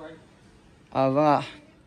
Vâng ạ.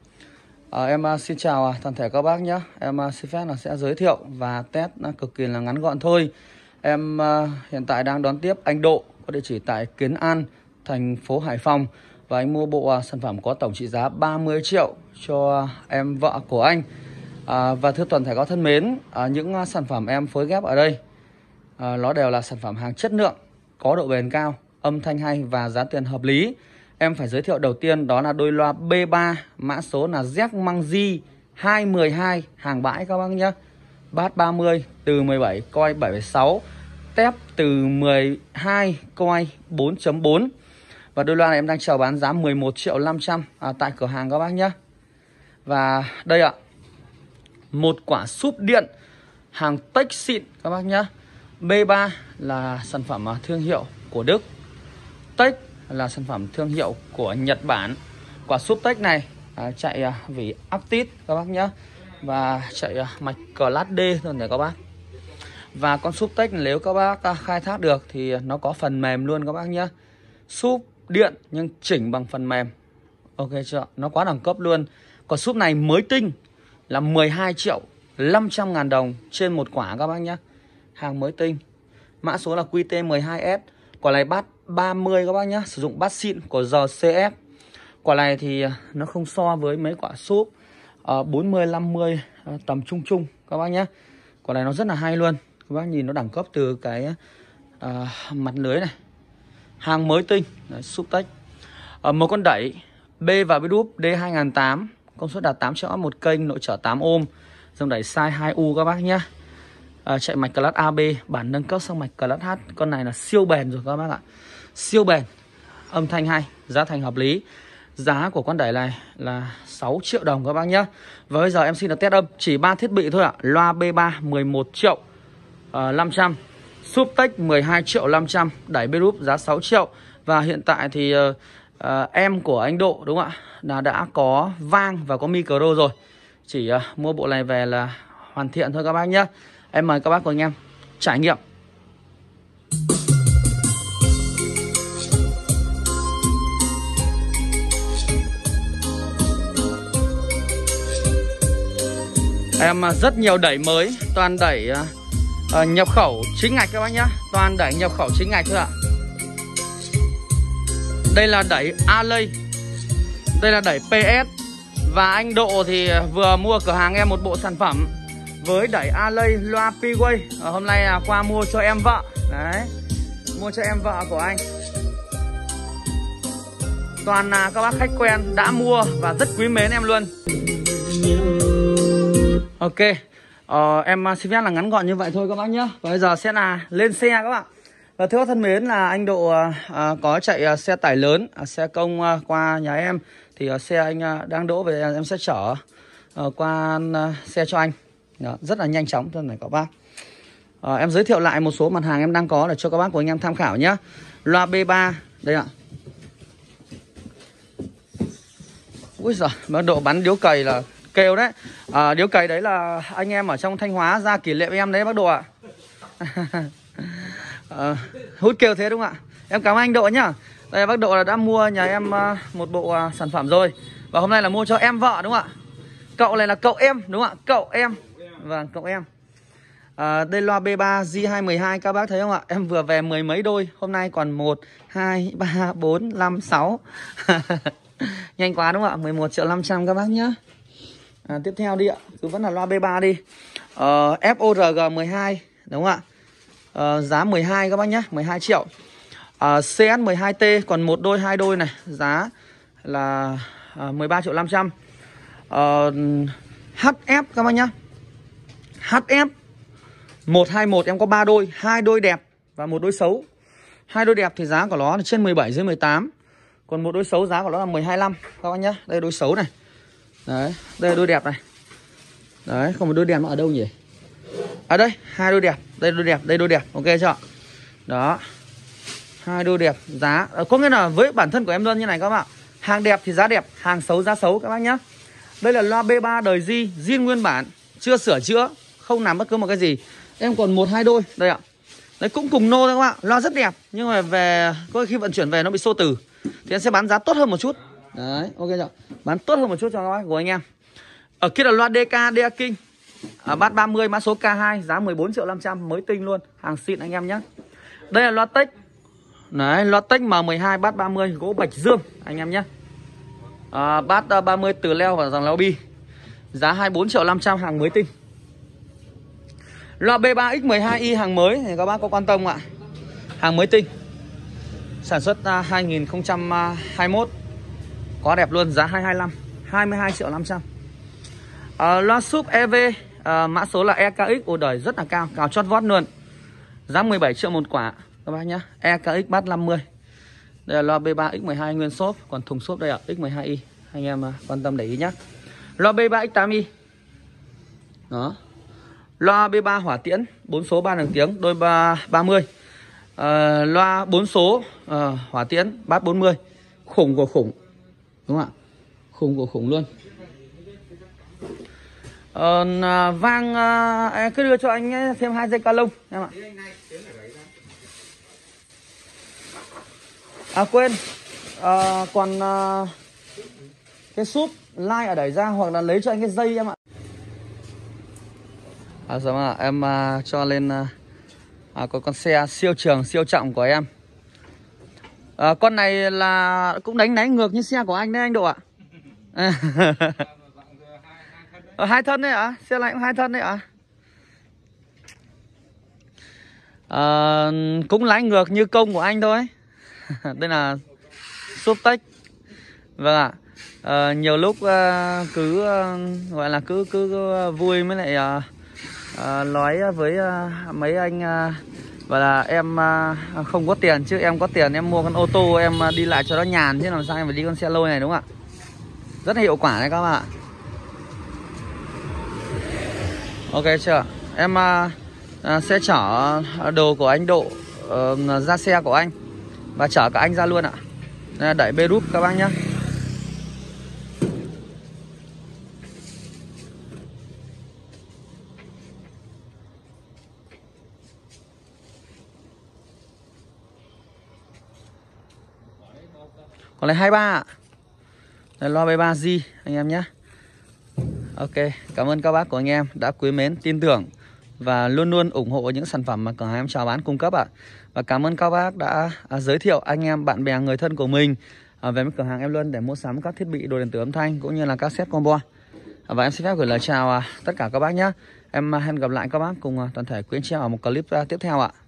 Em xin chào toàn thể các bác nhé. Em xin phép là sẽ giới thiệu và test cực kỳ là ngắn gọn thôi. Em hiện tại đang đón tiếp anh Độ, có địa chỉ tại Kiến An, thành phố Hải Phòng. Và anh mua bộ sản phẩm có tổng trị giá 30 triệu cho em vợ của anh. Và thưa toàn thể các thân mến, những sản phẩm em phối ghép ở đây nó đều là sản phẩm hàng chất lượng, có độ bền cao, âm thanh hay và giá tiền hợp lý. Em phải giới thiệu đầu tiên đó là đôi loa B3, mã số là ZMangZ 212, hàng bãi các bác nhé. Bass 30 từ 17 coi 7,6, tép từ 12 coi 4.4. Và đôi loa này em đang chào bán giá 11 triệu 500 tại cửa hàng các bác nhé. Và đây ạ, một quả súp điện hàng tech xịn các bác nhé. B3 là sản phẩm thương hiệu của Đức, Tech là sản phẩm thương hiệu của Nhật Bản. Quả súp Tech này chạy vỉ Actis các bác nhé, và chạy mạch Class D thôi để các bác. Và con súp Tech nếu các bác khai thác được thì nó có phần mềm luôn các bác nhé. Súp điện nhưng chỉnh bằng phần mềm, ok chưa? Nó quá đẳng cấp luôn. Còn súp này mới tinh là 12 triệu 500 ngàn đồng trên một quả các bác nhé. Hàng mới tinh. Mã số là QT12S. Quả này bass 30 các bác nhé, sử dụng bass xịn của RCF. Quả này thì nó không so với mấy quả súp 40, 50 tầm trung trung các bác nhé. Quả này nó rất là hay luôn. Các bác nhìn nó đẳng cấp từ cái mặt lưới này. Hàng mới tinh, súp Tech. Một con đẩy B và B đúp D2008, công suất đạt 8 triệu một kênh, nội trở 8 ohm, dòng đẩy size 2U các bác nhé. Chạy mạch Class AB, bản nâng cấp sang mạch Class H. Con này là siêu bền rồi các bác ạ. Siêu bền, âm thanh hay, giá thành hợp lý. Giá của con đẩy này là 6 triệu đồng các bác nhé. Và bây giờ em xin được test âm chỉ 3 thiết bị thôi ạ. Loa B3 11 triệu 500, súp Tech 12 triệu 500, đẩy B đúp giá 6 triệu. Và hiện tại thì em của anh Độ đúng không ạ, là đã có vang và có micro rồi. Chỉ mua bộ này về là hoàn thiện thôi các bác nhé. Em mời các bác cùng anh em trải nghiệm. Em rất nhiều đẩy mới, toàn đẩy nhập khẩu chính ngạch các bác nhé. Toàn đẩy nhập khẩu chính ngạch thôi ạ. Đây là đẩy Alley, đây là đẩy PS. Và anh Độ thì vừa mua cửa hàng em một bộ sản phẩm với đẩy Alley loa P-Way. Hôm nay qua mua cho em vợ. Đấy, mua cho em vợ của anh. Toàn là các bác khách quen đã mua và rất quý mến em luôn. Ok, em xin phép là ngắn gọn như vậy thôi các bác nhé. Và bây giờ sẽ là lên xe các bạn. Và thưa các thân mến là anh Độ có chạy xe tải lớn, xe công qua nhà em. Thì xe anh đang đỗ về, em sẽ chở qua xe cho anh. Đó, rất là nhanh chóng thôi này các bác. Em giới thiệu lại một số mặt hàng em đang có để cho các bác của anh em tham khảo nhé. Loa B3 đây ạ. Úi giời, bác Độ bắn điếu cày là kêu đấy. Điếu cày đấy là anh em ở trong Thanh Hóa ra kỷ niệm em đấy bác Độ ạ. Hút kêu thế đúng không ạ? Em cảm ơn anh Độ nhá. Đây bác Độ là đã mua nhà em một bộ sản phẩm rồi. Và hôm nay là mua cho em vợ đúng không ạ? Cậu này là cậu em đúng không ạ? Cậu em. Vâng, cậu em. Đây loa B3 J212 các bác thấy không ạ? Em vừa về 10 mấy đôi. Hôm nay còn 1, 2, 3, 4, 5, 6. Nhanh quá đúng không ạ? 11 triệu 500 các bác nhé. Tiếp theo đi ạ. Cứ vẫn là loa B3 đi. FORG 12 đúng không ạ? Giá 12 các bác nhé, 12 triệu. CS12T còn một đôi, hai đôi này, giá là 13 triệu 500. HF các bác nhá. HF 121 em có 3 đôi, 2 đôi đẹp và một đôi xấu. 2 đôi đẹp thì giá của nó là trên 17 dưới 18. Còn một đôi xấu giá của nó là 12,5 các bác nhá. Đây đôi xấu này. Đấy, đây là đôi đẹp này. Đấy, không một đôi đẹp nó ở đâu nhỉ? À đây, 2 đôi đẹp, đây đôi đẹp, đây đôi đẹp, ok chưa? Đó. 2 đôi đẹp, giá có nghĩa là với bản thân của em luôn như này các bạn. Hàng đẹp thì giá đẹp, hàng xấu giá xấu các bác nhá. Đây là loa B3 đời zin nguyên bản, chưa sửa chữa, không làm bất cứ một cái gì. Em còn 1-2 đôi, đây ạ. Đấy cũng cùng nô thôi các bạn, loa rất đẹp nhưng mà về có khi vận chuyển về nó bị xô tử thì em sẽ bán giá tốt hơn một chút. Đấy, ok chưa? Bán tốt hơn một chút cho các bác của anh em. Ở kia là loa DK DA King, bass 30 mã số K2, giá 14.500.000 mới tinh luôn, hàng xịn anh em nhé. Đây là loa Tech. Đấy, loa Tech M12 bass 30 gỗ Bạch Dương anh em nhé. Bass 30 từ leo và dòng leo bi, giá 24.500.000 hàng mới tinh. Loa B3X12i hàng mới thì các bác có quan tâm không ạ? Hàng mới tinh, sản xuất 2021, quá đẹp luôn, giá 225, 22.500.000. Loa súp EV, mã số là EKX, ồ đời rất là cao, cao chót vót luôn, giá 17 triệu một quả các bác nhá. EKX bass 50. Đây là loa B3X12 nguyên xốp, còn thùng xốp đây ạ, X12i, anh em quan tâm để ý nhá. Loa B3X8i. Đó. Loa B3 Hỏa Tiễn 4 số 3 đường tiếng, đôi 30. Loa 4 số Hỏa Tiễn bass 40. Khủng của khủng. Đúng không ạ? Khủng của khủng luôn. Vang cứ đưa cho anh thêm 2 dây ca lông em ạ. Quên. Còn cái súp line ở đẩy ra hoặc là lấy cho anh cái dây em ạ. Em cho lên có con xe siêu trường siêu trọng của em. Con này là cũng đánh ngược như xe của anh đấy anh Độ ạ. 2 thân đấy ạ? Xe này cũng 2 thân đấy ạ? Cũng lái ngược như công của anh thôi. Đây là súp Tech. Vâng ạ. Nhiều lúc cứ gọi là cứ vui mới lại nói với mấy anh và là em không có tiền, chứ em có tiền em mua con ô tô em đi lại cho nó nhàn, chứ làm sao em phải đi con xe lôi này, đúng không ạ? Rất là hiệu quả đấy các bạn ạ. Ok chưa? Em sẽ chở đồ của anh Độ ra xe của anh và chở cả anh ra luôn ạ. Đẩy bê rúp các bác nhé. Còn lại 23 ạ. Đây loa B3G anh em nhé. Ok, cảm ơn các bác của anh em đã quý mến, tin tưởng và luôn luôn ủng hộ những sản phẩm mà cửa hàng em chào bán cung cấp ạ. Và cảm ơn các bác đã giới thiệu anh em, bạn bè, người thân của mình về cửa hàng em luôn để mua sắm các thiết bị đồ điện tử âm thanh cũng như là các set combo. Và em xin phép gửi lời chào tất cả các bác nhé. Em hẹn gặp lại các bác cùng toàn thể quý anh chị ở một clip tiếp theo ạ.